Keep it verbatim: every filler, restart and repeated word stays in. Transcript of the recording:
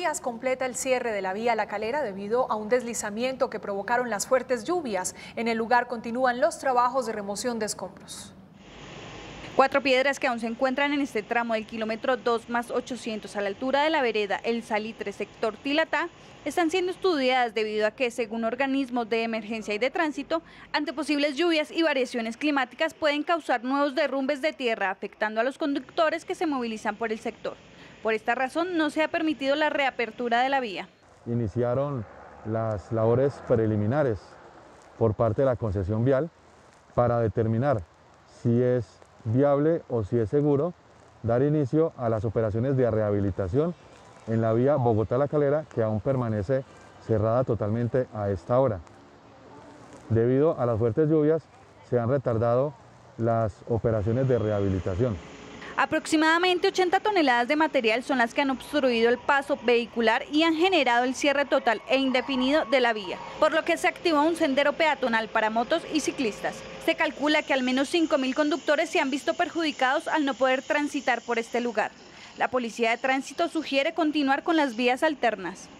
días completa el cierre de la vía La Calera debido a un deslizamiento que provocaron las fuertes lluvias. En el lugar continúan los trabajos de remoción de escombros. Cuatro piedras que aún se encuentran en este tramo del kilómetro dos más ochocientos a la altura de la vereda El Salitre, sector Tilatá, están siendo estudiadas debido a que, según organismos de emergencia y de tránsito, ante posibles lluvias y variaciones climáticas pueden causar nuevos derrumbes de tierra, afectando a los conductores que se movilizan por el sector. Por esta razón no se ha permitido la reapertura de la vía. Iniciaron las labores preliminares por parte de la concesión vial para determinar si es viable o si es seguro dar inicio a las operaciones de rehabilitación en la vía Bogotá-La Calera, que aún permanece cerrada totalmente a esta hora. Debido a las fuertes lluvias se han retardado las operaciones de rehabilitación. Aproximadamente ochenta toneladas de material son las que han obstruido el paso vehicular y han generado el cierre total e indefinido de la vía, por lo que se activó un sendero peatonal para motos y ciclistas. Se calcula que al menos cinco mil conductores se han visto perjudicados al no poder transitar por este lugar. La Policía de Tránsito sugiere continuar con las vías alternas.